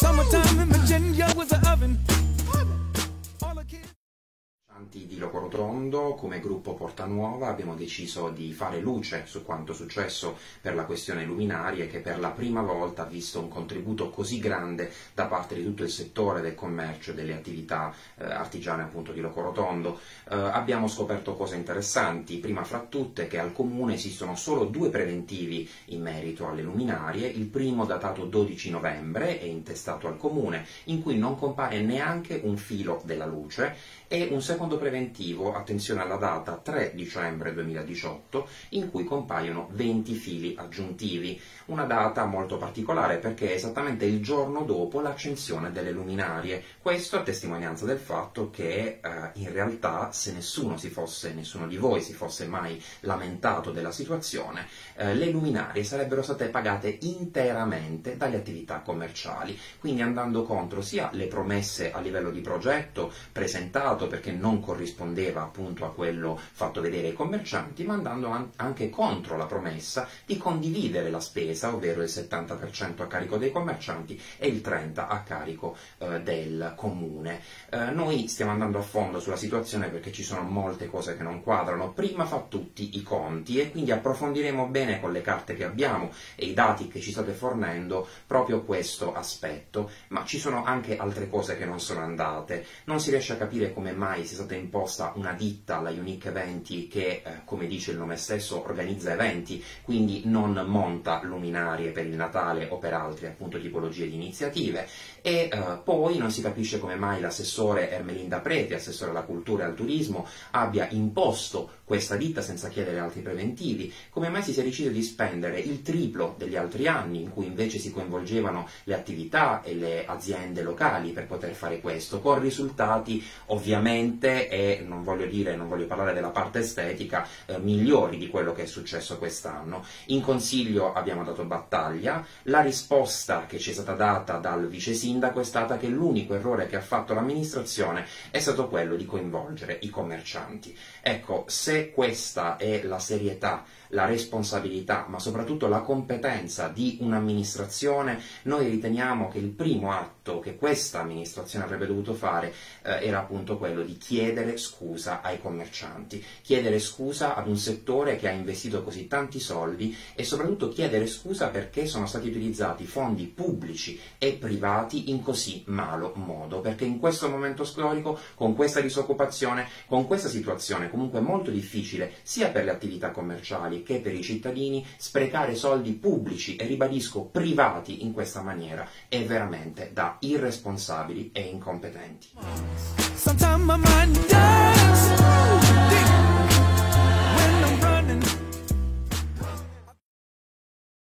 Di Locorotondo, come gruppo Portanuova, abbiamo deciso di fare luce su quanto successo per la questione luminarie, che per la prima volta ha visto un contributo così grande da parte di tutto il settore del commercio e delle attività artigiane appunto di Locorotondo. Abbiamo scoperto cose interessanti, prima fra tutte che al Comune esistono solo 2 preventivi in merito alle luminarie, il primo datato 12 novembre e intestato al Comune, in cui non compare neanche un filo della luce, e un secondo preventivo, attenzione alla data, 3 dicembre 2018, in cui compaiono 20 fili aggiuntivi. Una data molto particolare perché è esattamente il giorno dopo l'accensione delle luminarie. Questo a testimonianza del fatto che in realtà se nessuno di voi si fosse mai lamentato della situazione, le luminarie sarebbero state pagate interamente dalle attività commerciali, quindi andando contro sia le promesse a livello di progetto presentato perché non corrispondeva appunto a quello fatto vedere ai commercianti, ma andando anche contro la promessa di condividere la spesa, ovvero il 70% a carico dei commercianti e il 30% a carico del Comune. Noi stiamo andando a fondo sulla situazione perché ci sono molte cose che non quadrano, prima fra tutti i conti, e quindi approfondiremo bene con le carte che abbiamo e i dati che ci state fornendo proprio questo aspetto, ma ci sono anche altre cose che non sono andate. Non si riesce a capire come mai sia stata imposta una ditta, la Unique Eventi, che, come dice il nome stesso, organizza eventi, quindi non monta luminarie per il Natale o per altre appunto tipologie di iniziative, e poi non si capisce come mai l'assessore Ermelinda Preti, assessore alla cultura e al turismo, abbia imposto questa ditta senza chiedere altri preventivi, come mai si sia deciso di spendere il triplo degli altri anni, in cui invece si coinvolgevano le attività e le aziende locali per poter fare questo, con risultati ovviamente, e non voglio parlare della parte estetica, migliori di quello che è successo quest'anno. In Consiglio abbiamo dato battaglia, la risposta che ci è stata data dal vice sindaco è stata che l'unico errore che ha fatto l'amministrazione è stato quello di coinvolgere i commercianti. Ecco, se questa è la serietà, la responsabilità, ma soprattutto la competenza di un'amministrazione, noi riteniamo che il primo atto che questa amministrazione avrebbe dovuto fare era appunto quello di chiedere scusa ai commercianti, chiedere scusa ad un settore che ha investito così tanti soldi e soprattutto chiedere scusa perché sono stati utilizzati fondi pubblici e privati in così malo modo, perché in questo momento storico, con questa disoccupazione, con questa situazione comunque molto difficile sia per le attività commerciali che per i cittadini, sprecare soldi pubblici e, ribadisco, privati in questa maniera è veramente da irresponsabili e incompetenti.